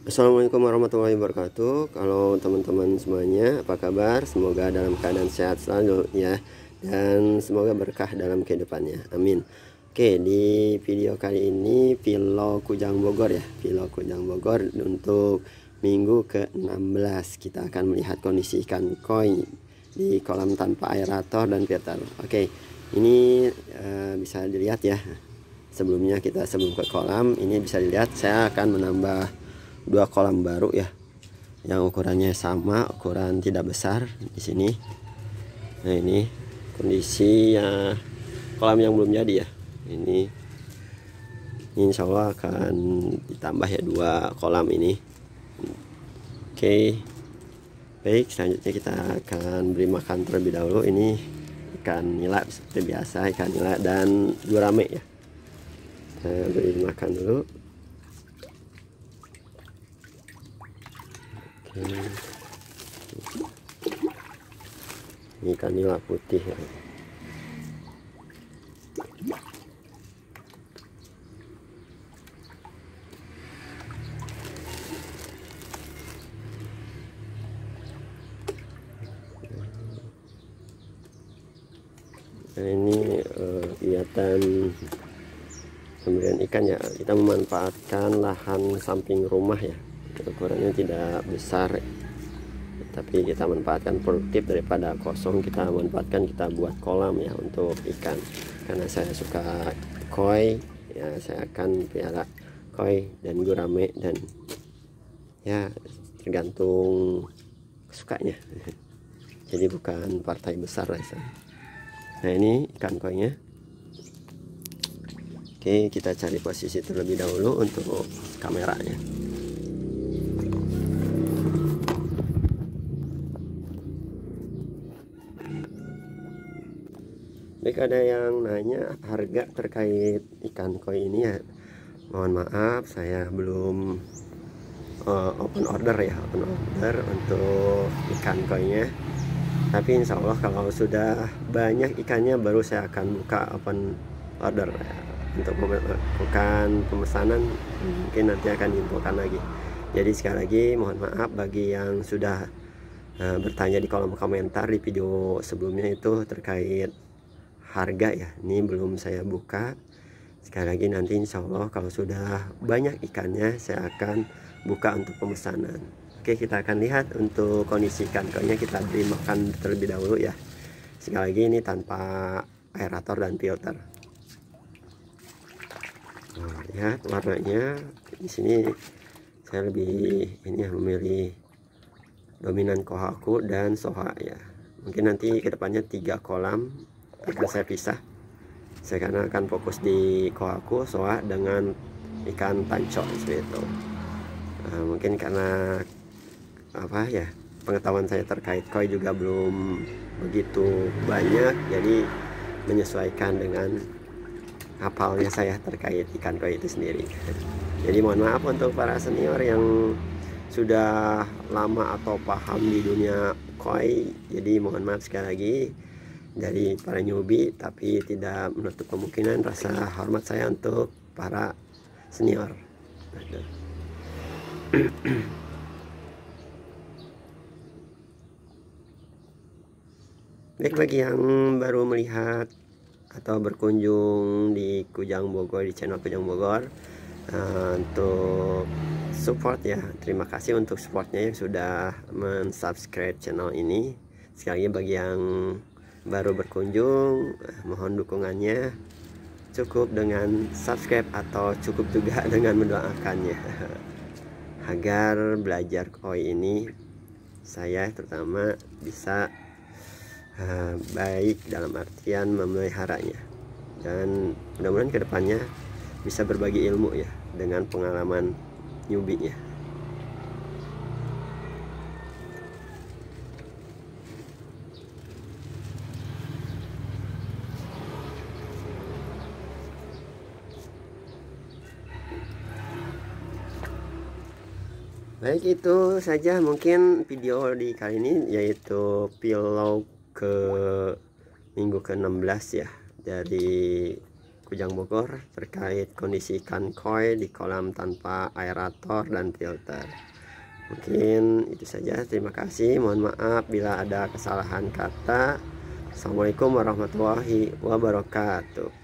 Assalamualaikum warahmatullahi wabarakatuh. Kalau teman-teman semuanya, apa kabar? Semoga dalam keadaan sehat selalu ya, dan semoga berkah dalam kehidupannya. Amin. Oke, di video kali ini Vlog Kujang Bogor ya, Vlog Kujang Bogor untuk minggu ke-16. Kita akan melihat kondisi ikan koi di kolam tanpa aerator dan filter. Oke, ini bisa dilihat ya. Sebelum ke kolam, ini bisa dilihat saya akan menambah dua kolam baru ya, yang ukurannya sama, ukuran tidak besar di sini. Nah, ini kondisi kolam yang belum jadi ya. Ini insya Allah akan ditambah ya dua kolam ini. Oke, baik, selanjutnya kita akan beri makan terlebih dahulu. Ini ikan nila seperti biasa, ikan nila dan gurame ya. Kita beri makan dulu. Ini ikan nila putih ya. Nah, ini kegiatan pemberian ikan ya. Kita memanfaatkan lahan samping rumah ya, ukurannya tidak besar, tapi kita manfaatkan produktif. Daripada kosong, kita manfaatkan, kita buat kolam ya untuk ikan. Karena saya suka koi ya, saya akan pelihara koi dan gurame, dan ya tergantung sukanya. Jadi bukan partai besar lah saya. Nah, ini ikan koinya. Oke, kita cari posisi terlebih dahulu untuk kameranya. Baik, ada yang nanya harga terkait ikan koi ini ya. Mohon maaf, saya belum open order untuk ikan koinya. Tapi insya Allah kalau sudah banyak ikannya baru saya akan buka open order ya. Untuk melakukan pemesanan mungkin nanti akan diinfokan lagi. Jadi sekali lagi mohon maaf bagi yang sudah bertanya di kolom komentar di video sebelumnya itu terkait harga ya. Ini belum saya buka. Sekali lagi nanti insya Allah kalau sudah banyak ikannya saya akan buka untuk pemesanan. Oke, kita akan lihat untuk kondisi ikan koinya. Kita beri makan terlebih dahulu ya. Sekali lagi ini tanpa aerator dan filter. Nah, lihat warnanya. Di sini saya lebih ini ya, memilih dominan kohaku dan soha ya. Mungkin nanti kedepannya 3 kolam akan saya pisah. Saya karena akan fokus di kohaku, soha dengan ikan tanco seperti itu. Mungkin karena apa ya, pengetahuan saya terkait koi juga belum begitu banyak, jadi menyesuaikan dengan hafalnya saya terkait ikan koi itu sendiri. Jadi mohon maaf untuk para senior yang sudah lama atau paham di dunia koi. Jadi mohon maaf sekali lagi dari para newbie, tapi tidak menutup kemungkinan rasa hormat saya untuk para senior. Baik, bagi yang baru melihat atau berkunjung di Kujang Bogor, di channel Kujang Bogor, untuk support ya, terima kasih untuk supportnya yang sudah mensubscribe channel ini. Sekali lagi bagi yang baru berkunjung, mohon dukungannya. Cukup dengan subscribe atau cukup juga dengan mendoakannya agar belajar koi ini saya terutama bisa baik dalam artian memeliharanya, dan mudah-mudahan kedepannya bisa berbagi ilmu ya dengan pengalaman newbie ya. Baik, itu saja mungkin video di kali ini, yaitu vlog ke minggu ke-16 ya dari Kujang Bogor terkait kondisi ikan koi di kolam tanpa aerator dan filter. Mungkin itu saja, terima kasih, mohon maaf bila ada kesalahan kata. Assalamualaikum warahmatullahi wabarakatuh.